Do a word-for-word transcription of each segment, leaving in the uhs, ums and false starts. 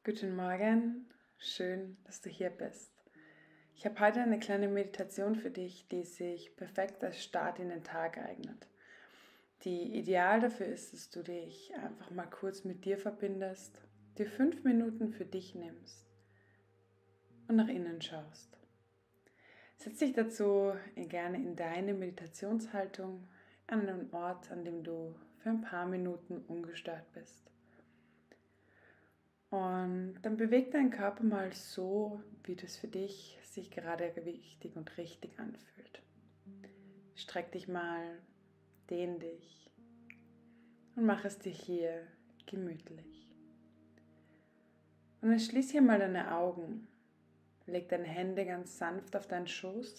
Guten Morgen, schön, dass du hier bist. Ich habe heute eine kleine Meditation für dich, die sich perfekt als Start in den Tag eignet. Die ideal dafür ist, dass du dich einfach mal kurz mit dir verbindest, dir fünf Minuten für dich nimmst und nach innen schaust. Setz dich dazu gerne in deine Meditationshaltung an einem Ort, an dem du für ein paar Minuten ungestört bist. Und dann beweg deinen Körper mal so, wie das für dich sich gerade wichtig und richtig anfühlt. Streck dich mal, dehn dich und mach es dir hier gemütlich. Und dann schließ hier mal deine Augen. Leg deine Hände ganz sanft auf deinen Schoß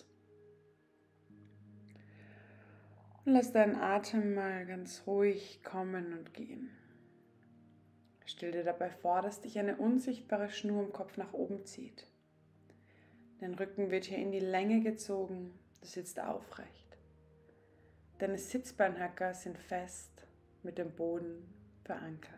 und lass deinen Atem mal ganz ruhig kommen und gehen. Stell dir dabei vor, dass dich eine unsichtbare Schnur im Kopf nach oben zieht. Dein Rücken wird hier in die Länge gezogen, du sitzt aufrecht. Deine Sitzbeinhöcker sind fest mit dem Boden verankert.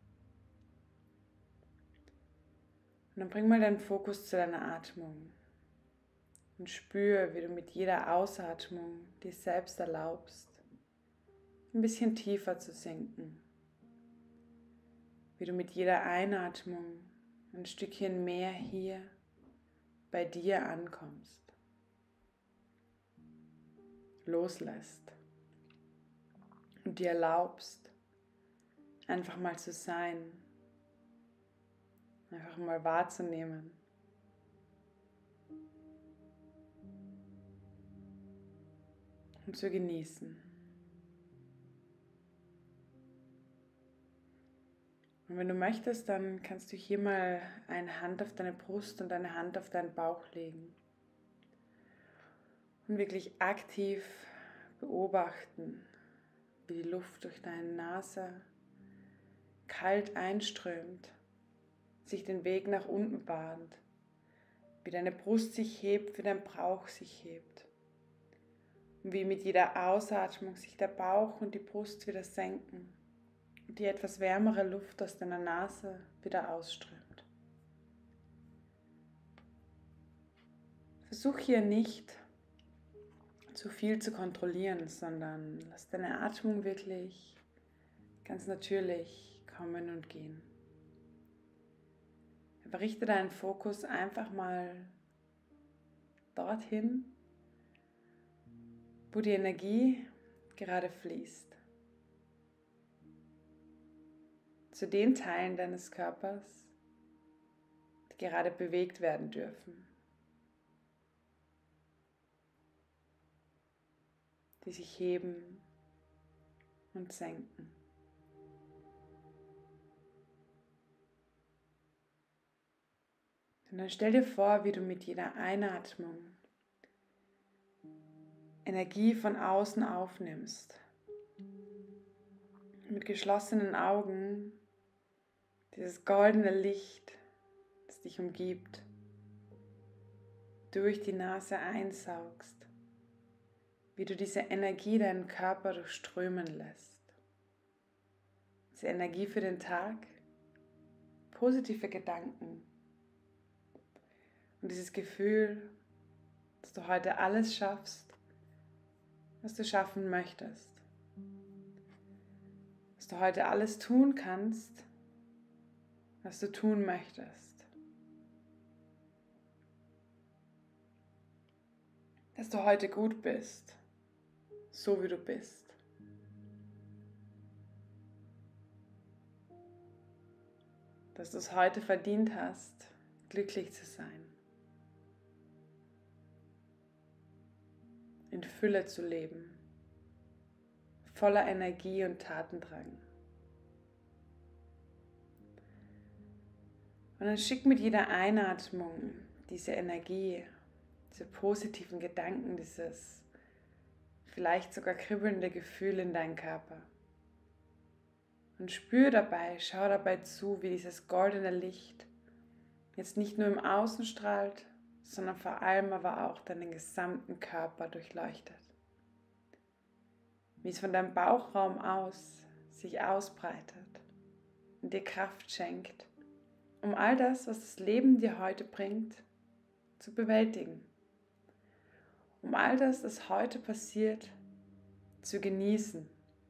Und dann bring mal deinen Fokus zu deiner Atmung und spüre, wie du mit jeder Ausatmung dir selbst erlaubst, ein bisschen tiefer zu sinken. Wie du mit jeder Einatmung ein Stückchen mehr hier bei dir ankommst, loslässt und dir erlaubst, einfach mal zu sein, einfach mal wahrzunehmen. Und zu genießen. Und wenn du möchtest, dann kannst du hier mal eine Hand auf deine Brust und eine Hand auf deinen Bauch legen. Und wirklich aktiv beobachten, wie die Luft durch deine Nase kalt einströmt, sich den Weg nach unten bahnt, wie deine Brust sich hebt, wie dein Bauch sich hebt. Und wie mit jeder Ausatmung sich der Bauch und die Brust wieder senken und die etwas wärmere Luft aus deiner Nase wieder ausströmt. Versuch hier nicht zu viel zu kontrollieren, sondern lass deine Atmung wirklich ganz natürlich kommen und gehen. Aber richte deinen Fokus einfach mal dorthin, wo die Energie gerade fließt. Zu den Teilen deines Körpers, die gerade bewegt werden dürfen, die sich heben und senken. Und dann stell dir vor, wie du mit jeder Einatmung Energie von außen aufnimmst. Mit geschlossenen Augen dieses goldene Licht, das dich umgibt, durch die Nase einsaugst, wie du diese Energie deinen Körper durchströmen lässt. Diese Energie für den Tag, positive Gedanken und dieses Gefühl, dass du heute alles schaffst, was du schaffen möchtest. Dass du heute alles tun kannst, was du tun möchtest. Dass du heute gut bist, so wie du bist. Dass du es heute verdient hast, glücklich zu sein. In Fülle zu leben, voller Energie und Tatendrang. Und dann schick mit jeder Einatmung diese Energie, diese positiven Gedanken, dieses vielleicht sogar kribbelnde Gefühl in deinen Körper. Und spür dabei, schau dabei zu, wie dieses goldene Licht jetzt nicht nur im Außen strahlt, sondern vor allem aber auch deinen gesamten Körper durchleuchtet. Wie es von deinem Bauchraum aus sich ausbreitet und dir Kraft schenkt, um all das, was das Leben dir heute bringt, zu bewältigen. Um all das, was heute passiert, zu genießen.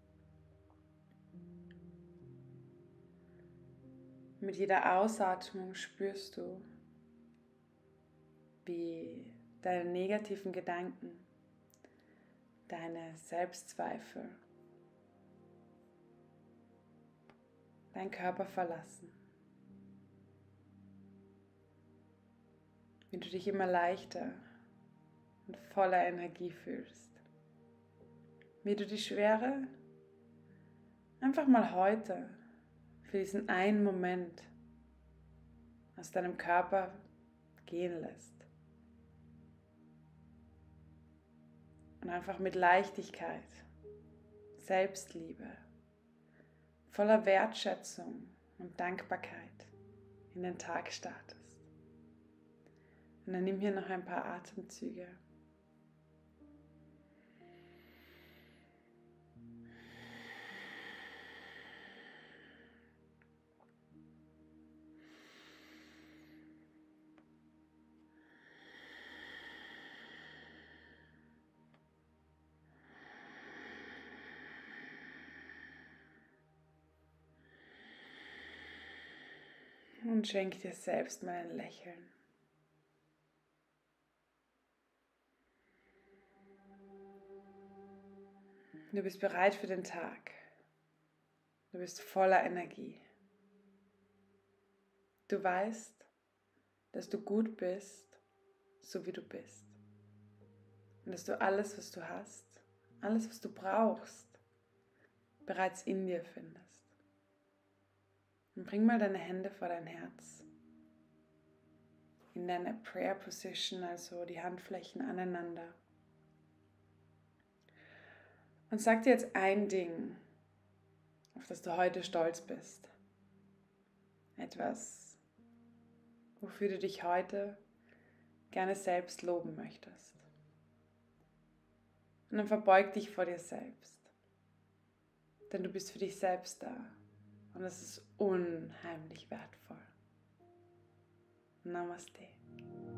Mit jeder Ausatmung spürst du, wie deine negativen Gedanken, deine Selbstzweifel, deinen Körper verlassen. Wie du dich immer leichter und voller Energie fühlst. Wie du die Schwere einfach mal heute für diesen einen Moment aus deinem Körper gehen lässt. Und einfach mit Leichtigkeit, Selbstliebe, voller Wertschätzung und Dankbarkeit in den Tag startest. Und dann nimm hier noch ein paar Atemzüge. Und schenk dir selbst mal ein Lächeln. Du bist bereit für den Tag. Du bist voller Energie. Du weißt, dass du gut bist, so wie du bist. Und dass du alles, was du hast, alles, was du brauchst, bereits in dir findest. Und bring mal deine Hände vor dein Herz. In deine Prayer Position, also die Handflächen aneinander. Und sag dir jetzt ein Ding, auf das du heute stolz bist. Etwas, wofür du dich heute gerne selbst loben möchtest. Und dann verbeug dich vor dir selbst. Denn du bist für dich selbst da. Und es ist unheimlich wertvoll. Namaste.